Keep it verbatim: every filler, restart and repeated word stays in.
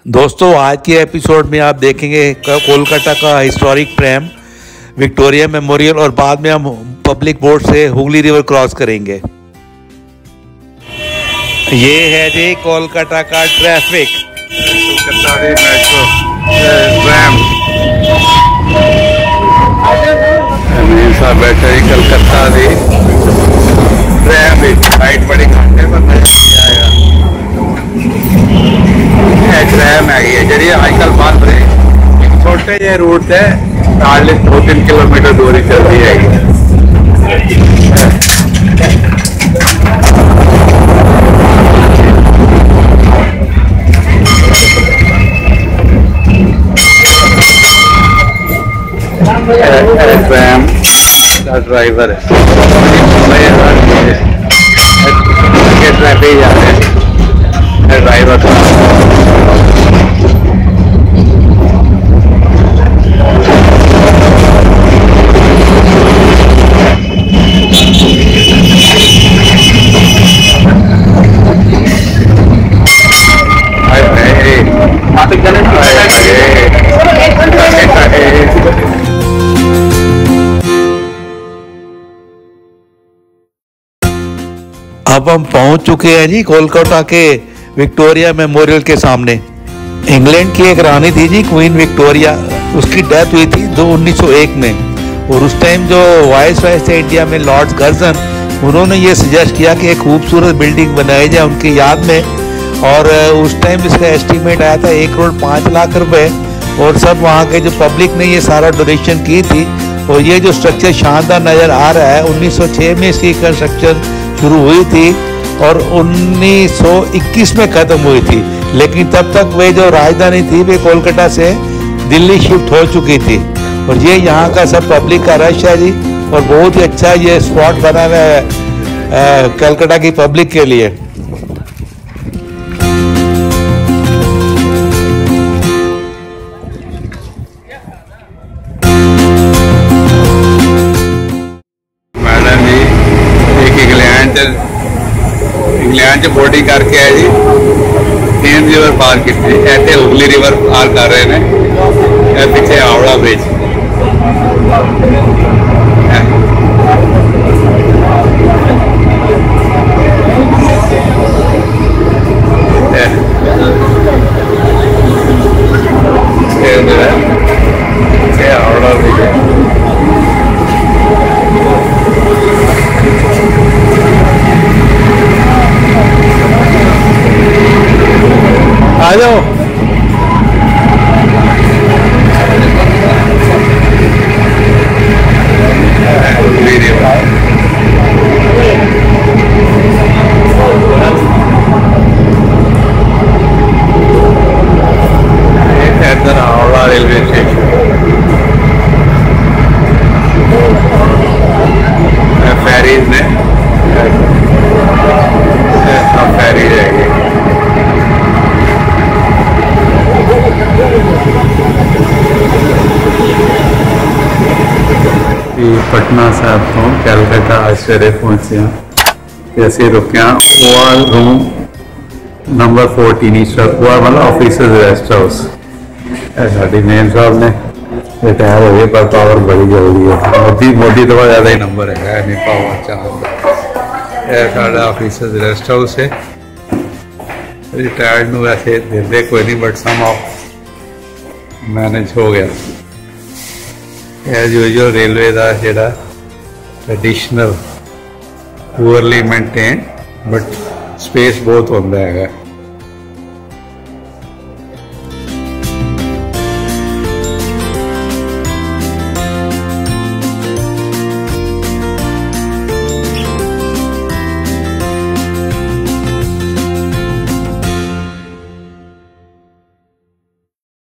दोस्तों आज के एपिसोड में आप देखेंगे कोलकाता का हिस्टोरिक ट्रैम, विक्टोरिया मेमोरियल और बाद में हम पब्लिक बोट से हुगली रिवर क्रॉस करेंगे। ये है जी कोलकाता का ट्रैफिक, कोलकाता मेट्रो ट्रैम बैठे कलकत्ता दी ट्रैम लाइट बड़ी घंटे पर नहीं आएगा। ट्रैम है जी आजकल बंद रहे, छोटे जे रूट से हार्डली दो तीन किलोमीटर दूरी चलती है। ट्रैम का ड्राइवर है, ट्रैफिक जाते हैं ड्राइवर अब हम पहुंच चुके हैं जी कोलकाता के विक्टोरिया मेमोरियल के सामने। इंग्लैंड की एक रानी थी जी क्वीन विक्टोरिया, उसकी डेथ हुई थी दो उन्नीस सौ एक में और उस टाइम जो वाइस रॉय थे इंडिया में लॉर्ड कर्जन, उन्होंने ये सजेस्ट किया कि एक खूबसूरत बिल्डिंग बनाई जाए उनकी याद में। और उस टाइम इसका एस्टीमेट आया था एक करोड़ पाँच लाख रुपए और सब वहाँ के जो पब्लिक ने ये सारा डोनेशन की थी। और ये जो स्ट्रक्चर शानदार नज़र आ रहा है, उन्नीस सौ छह में इसकी कंस्ट्रक्शन शुरू हुई थी और उन्नीस सौ इक्कीस में ख़त्म हुई थी, लेकिन तब तक वे जो राजधानी थी वे कोलकाता से दिल्ली शिफ्ट हो चुकी थी। और ये यहाँ का सब पब्लिक का रश है जी, और बहुत ही अच्छा ये स्पॉट बना हुआ है कोलकाता की पब्लिक के लिए। इंग्लैंड बोटिंग करके आए जी, थेम्स रिवर पार की ऐसे हुगली रिवर पार कर रहे हैं, पीछे हावड़ा ब्रिज। हावड़ा ब्रिज आ जाओ। इधर हावड़ा रेलवे स्टेशन, फेरीज में सब फेरी जाएगी। पटना साहब तो कैलकाटा आज सवेरे पहुंचे हैं, ऐसे रुके OR room number fourteen OR मतलब ऑफिसर्स रेस्ट हाउस। साड़ी मेम साहब ने रिटायर हो गए पर पावर बड़ी जरूरी है, मोदी मोदी तो ज़्यादा ही नंबर है नहीं पावर चाहता। यह साढ़ा ऑफिसर्स रेस्ट हाउस है, रिटायर्ड में वैसे देते कोई नहीं बट सम ऑफ मैनेज हो गया। एज यूजुअल रेलवे का जोड़ा traditional poorly maintain but space बहुत होता है।